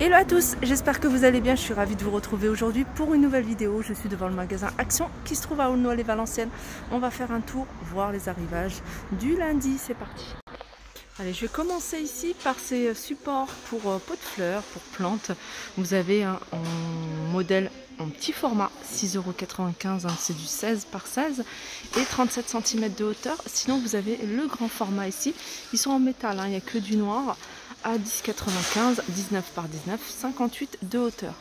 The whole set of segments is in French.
Hello à tous, j'espère que vous allez bien, je suis ravie de vous retrouver aujourd'hui pour une nouvelle vidéo. Je suis devant le magasin Action qui se trouve à Aulnoy-les-Valenciennes. On va faire un tour, voir les arrivages du lundi, c'est parti. Allez, je vais commencer ici par ces supports pour pots de fleurs, pour plantes. Vous avez un modèle en petit format, 6,95 €, hein, c'est du 16 par 16 et 37 cm de hauteur. Sinon vous avez le grand format ici, ils sont en métal, hein, il n'y a que du noir, à 10,95 €, 19 par 19, 58 de hauteur.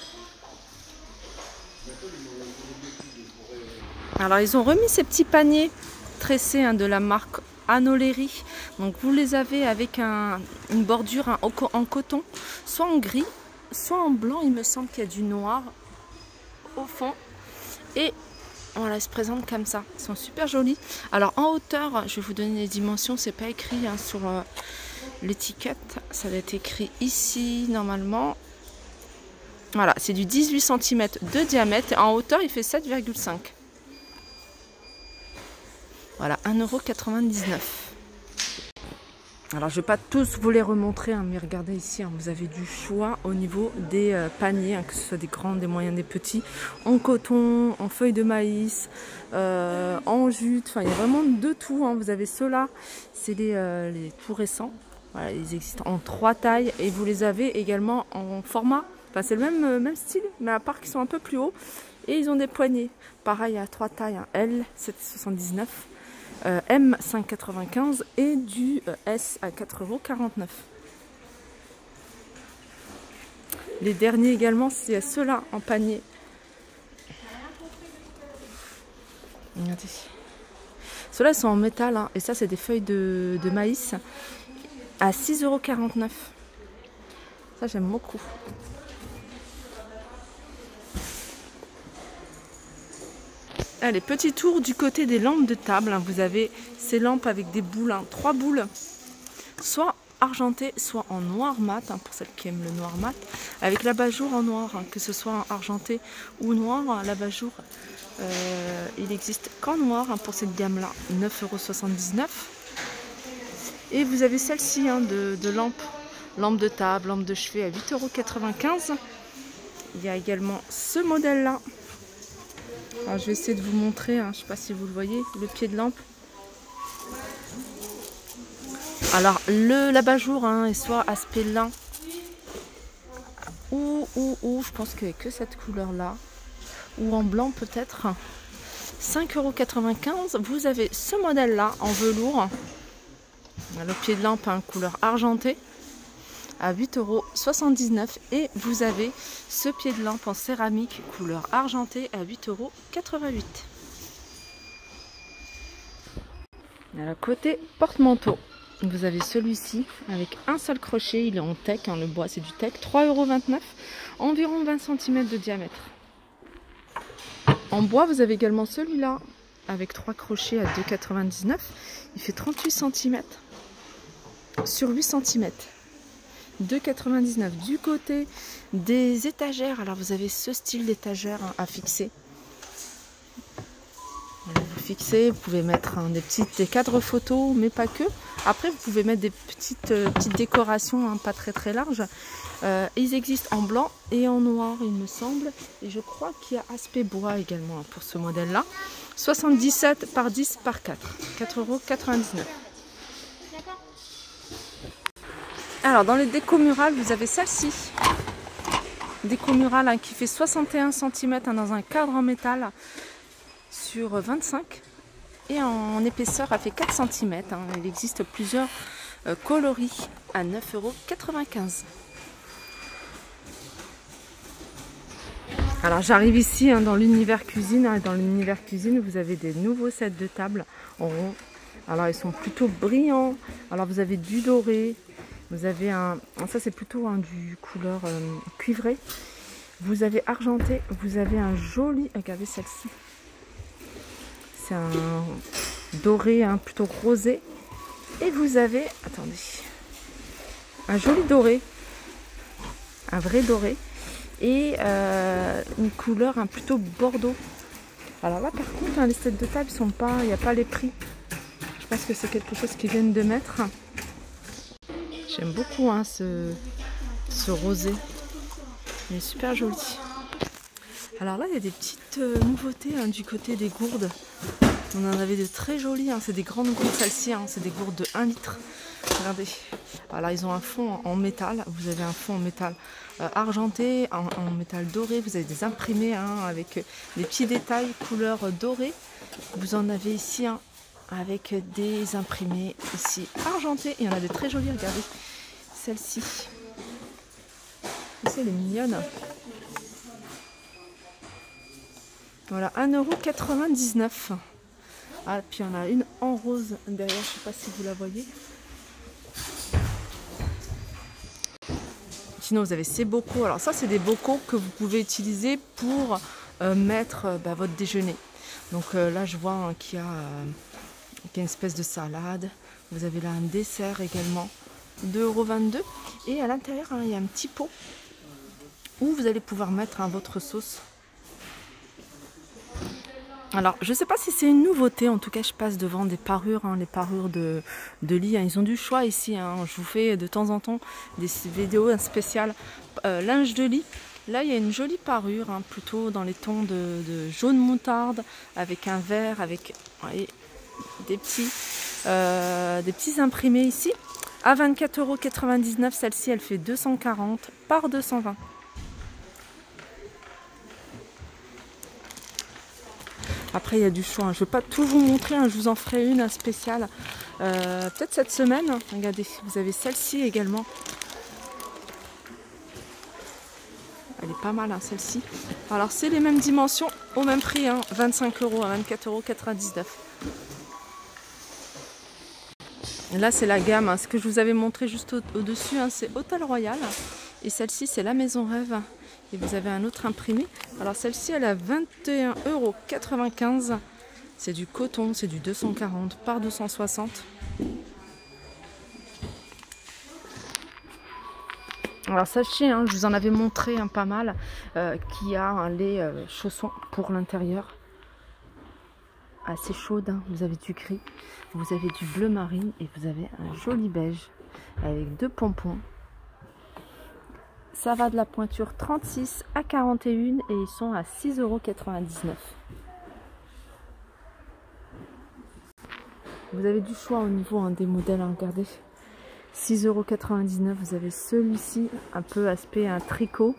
Alors ils ont remis ces petits paniers tressés, hein, de la marque Anoleri. Donc vous les avez avec une bordure, hein, en coton, soit en gris, soit en blanc. Il me semble qu'il y a du noir au fond. Et voilà, ils se présentent comme ça. Ils sont super jolis. Alors en hauteur, je vais vous donner les dimensions. C'est pas écrit, hein, sur l'étiquette. Ça va être écrit ici normalement. Voilà, c'est du 18 cm de diamètre. En hauteur, il fait 7,5 €. Voilà, 1,99 €. Alors, je ne vais pas tous vous les remontrer, hein, mais regardez ici, hein, vous avez du choix au niveau des paniers, hein, que ce soit des grands, des moyens, des petits, en coton, en feuilles de maïs, en jute, enfin, il y a vraiment de tout, hein. Vous avez ceux-là, c'est les tout récents. Voilà, ils existent en 3 tailles et vous les avez également en format. Enfin, c'est le même style, mais à part qu'ils sont un peu plus hauts. Et ils ont des poignées. Pareil, à 3 tailles, hein, L 7,79 €. M 5,95 € et du S à 4,49 €. Les derniers également, c'est ceux-là en panier. Regardez. Ceux-là sont en métal, hein, et ça c'est des feuilles de maïs à 6,49 €. Ça j'aime beaucoup. Allez, petit tour du côté des lampes de table. Vous avez ces lampes avec des boules, hein, 3 boules, soit argentées, soit en noir mat, hein, pour celles qui aiment le noir mat, avec l'abat-jour en noir, hein, que ce soit en argenté ou noir. Hein, l'abat-jour, il existe qu'en noir, hein, pour cette gamme-là, 9,79 €. Et vous avez celle-ci, hein, de lampe de table, lampe de chevet à 8,95 €. Il y a également ce modèle-là. Alors, je vais essayer de vous montrer, hein, je ne sais pas si vous le voyez, le pied de lampe. Alors l'abat-jour, hein, est soit aspect lin ou je pense qu'il n'y a que cette couleur là, ou en blanc peut-être. 5,95 €. Vous avez ce modèle là en velours, le pied de lampe, hein, couleur argentée, à 8,79 € et vous avez ce pied de lampe en céramique couleur argentée à 8,88 €. À côté porte-manteau, vous avez celui-ci avec un seul crochet, il est en teck, hein, le bois c'est du teck, 3,29 €, environ 20 cm de diamètre. En bois, vous avez également celui-là avec 3 crochets à 2,99 €, il fait 38 cm sur 8 cm. 2,99 € du côté des étagères. Alors vous avez ce style d'étagère, hein, à fixer. Vous fixez, vous pouvez mettre, hein, des cadres photos, mais pas que. Après vous pouvez mettre des petites décorations, hein, pas très larges. Ils existent en blanc et en noir, il me semble. Et je crois qu'il y a aspect bois également, hein, pour ce modèle-là. 77 par 10 par 4, 4,99 €. Alors dans les décos murales, vous avez celle-ci. Déco murale, hein, qui fait 61 cm, hein, dans un cadre en métal sur 25. Et en épaisseur, elle fait 4 cm. Hein. Il existe plusieurs coloris à 9,95 €. Alors j'arrive ici, hein, dans l'univers cuisine. Hein, dans l'univers cuisine, vous avez des nouveaux sets de table en rond. Alors ils sont plutôt brillants. Alors vous avez du doré. Vous avez ça c'est plutôt, hein, du couleur cuivré. Vous avez argenté, vous avez un joli, regardez celle-ci. C'est un doré, hein, plutôt rosé. Et vous avez, attendez, un joli doré, un vrai doré. Et une couleur, hein, plutôt bordeaux. Alors là par contre, hein, les sets de table sont pas, il n'y a pas les prix. Je pense que c'est quelque chose qu'ils viennent de mettre. J'aime beaucoup, hein, ce rosé. Il est super joli. Alors là, il y a des petites nouveautés hein, du côté des gourdes. On en avait de très jolies, hein. C'est des grandes gourdes celles-ci, hein. C'est des gourdes de 1 litre. Regardez. Alors ils ont un fond en métal. Vous avez un fond en métal argenté, en métal doré. Vous avez des imprimés hein, avec des petits détails couleur dorée. Vous en avez ici hein, avec des imprimés ici argentés. Il y en a de très jolies, regardez. Celle-ci. Elle est mignonne. Voilà, 1,99 €. Ah, puis on a une en rose derrière, je ne sais pas si vous la voyez. Sinon, vous avez ces bocaux. Alors ça, c'est des bocaux que vous pouvez utiliser pour mettre votre déjeuner. Donc là, je vois hein, qu'il y a une espèce de salade. Vous avez là un dessert également, 2,22 €. Et à l'intérieur, hein, il y a un petit pot où vous allez pouvoir mettre hein, votre sauce. Alors, je ne sais pas si c'est une nouveauté, en tout cas je passe devant des parures, hein, les parures de lit, hein. Ils ont du choix ici, hein. Je vous fais de temps en temps des vidéos spéciales linge de lit. Là il y a une jolie parure, hein, plutôt dans les tons de jaune moutarde, avec un vert, avec voyez, des petits imprimés ici. À 24,99 €, celle-ci elle fait 240 par 220. Après, il y a du choix. Je ne vais pas tout vous montrer. Je vous en ferai une spéciale. Peut-être cette semaine. Regardez, vous avez celle-ci également. Elle est pas mal, hein, celle-ci. Alors, c'est les mêmes dimensions, au même prix. Hein, 25 € à 24,99 €. Là, c'est la gamme. Hein, ce que je vous avais montré juste au-dessus, hein, c'est Hôtel Royal. Et celle-ci, c'est la Maison Rêve. Et vous avez un autre imprimé. Alors celle-ci, elle a 21,95 €. C'est du coton, c'est du 240 par 260. Alors sachez, hein, je vous en avais montré hein, pas mal, qu'il y a les chaussons pour l'intérieur. Assez chaude, hein. Vous avez du gris, vous avez du bleu marine et vous avez un joli beige avec 2 pompons. Ça va de la pointure 36 à 41 et ils sont à 6,99 €. Vous avez du choix au niveau hein, des modèles, hein, regardez. 6,99 €, vous avez celui-ci, un peu aspect un tricot.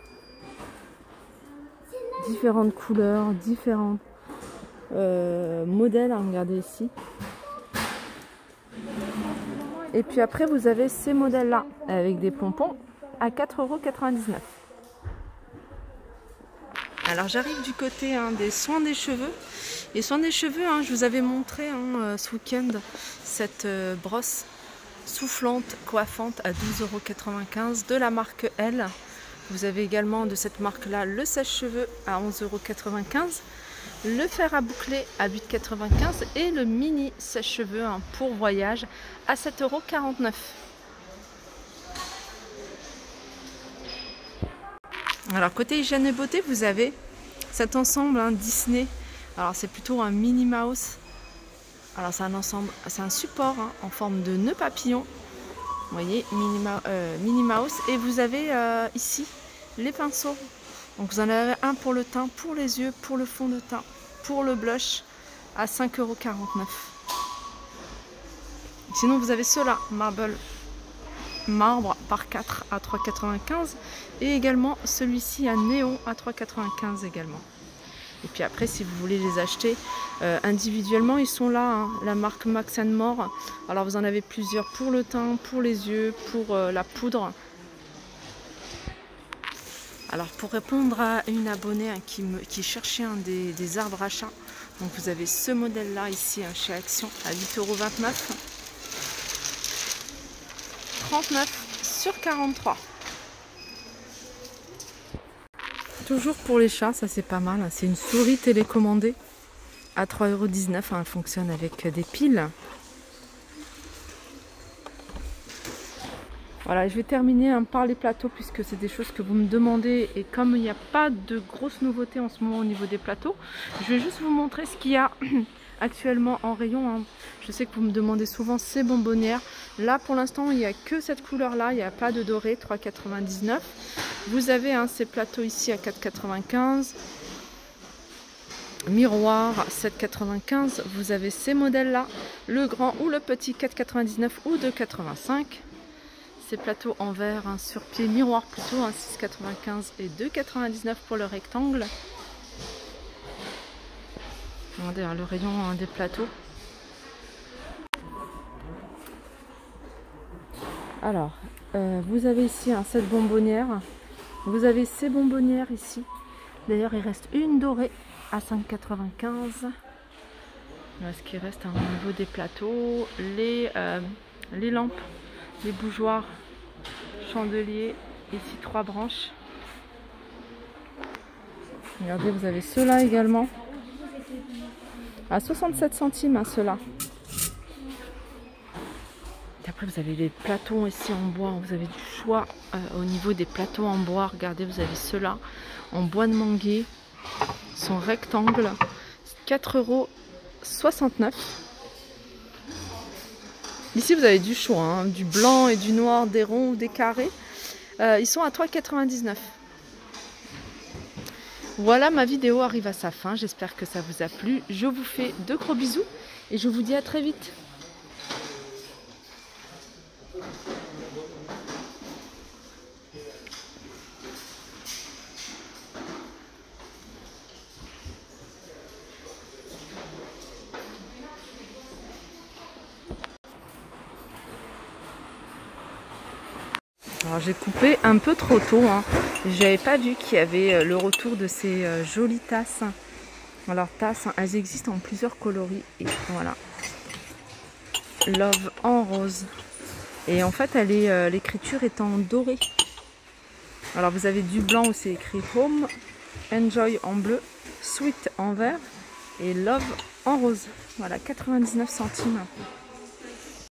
Différentes couleurs, différents modèles, hein, regardez ici. Et puis après, vous avez ces modèles-là, avec des pompons, à 4,99 €. Alors j'arrive du côté hein, des soins des cheveux. Les soins des cheveux, hein, je vous avais montré hein, ce week-end cette brosse soufflante, coiffante à 12,95 € de la marque L. Vous avez également de cette marque-là le sèche-cheveux à 11,95 €, le fer à boucler à 8,95 € et le mini sèche-cheveux hein, pour voyage à 7,49 €. Alors côté hygiène et beauté, vous avez cet ensemble hein, Disney. Alors c'est plutôt un Minnie Mouse. Alors c'est un ensemble, c'est un support hein, en forme de nœud papillon. Vous voyez, Minnie Mouse. Et vous avez ici les pinceaux. Donc vous en avez un pour le teint, pour les yeux, pour le fond de teint, pour le blush à 5,49 €. Sinon vous avez ceux-là, marbre par 4 à 3,95 € et également celui-ci à néon à 3,95 € également. Et puis après, si vous voulez les acheter individuellement, ils sont là, hein, la marque Max & More. Alors vous en avez plusieurs pour le teint, pour les yeux, pour la poudre. Alors pour répondre à une abonnée hein, qui cherchait hein, des arbres à chat, donc vous avez ce modèle-là ici hein, chez Action à 8,29 €. 39 sur 43. Toujours pour les chats, ça c'est pas mal. C'est une souris télécommandée à 3,19 €. Elle fonctionne avec des piles. Voilà, je vais terminer hein, par les plateaux puisque c'est des choses que vous me demandez. Et comme il n'y a pas de grosses nouveautés en ce moment au niveau des plateaux, je vais juste vous montrer ce qu'il y a actuellement en rayon, hein. Je sais que vous me demandez souvent ces bonbonnières. Là pour l'instant il n'y a que cette couleur là, il n'y a pas de doré, 3,99. Vous avez ces plateaux ici à 4,95. Miroir 7,95. Vous avez ces modèles là, le grand ou le petit, 4,99 ou 2,85. Ces plateaux en verre sur pied miroir plutôt, 6,95 et 2,99 pour le rectangle. Regardez le rayon des plateaux. Alors, vous avez ici cette bonbonnière. Vous avez ces bonbonnières ici. D'ailleurs, il reste une dorée à 5,95. Voilà ce qui reste au niveau des plateaux. Les lampes, les bougeoirs, chandeliers. Ici, 3 branches. Regardez, vous avez ceux-là également. À 67 centimes, ceux-là. Et après, vous avez les plateaux ici en bois. Vous avez du choix au niveau des plateaux en bois. Regardez, vous avez ceux-là en bois de manguier. Son rectangle. 4,69 €. Ici, vous avez du choix. Du blanc et du noir, des ronds ou des carrés. Ils sont à 3,99 €. Voilà, ma vidéo arrive à sa fin. J'espère que ça vous a plu. Je vous fais de gros bisous et je vous dis à très vite. Alors j'ai coupé un peu trop tôt, j'avais pas vu qu'il y avait le retour de ces jolies tasses. Alors tasses, elles existent en plusieurs coloris et voilà. Love en rose. Et en fait l'écriture est en doré. Alors vous avez du blanc où c'est écrit Home, Enjoy en bleu, Sweet en vert et Love en rose. Voilà, 99 centimes.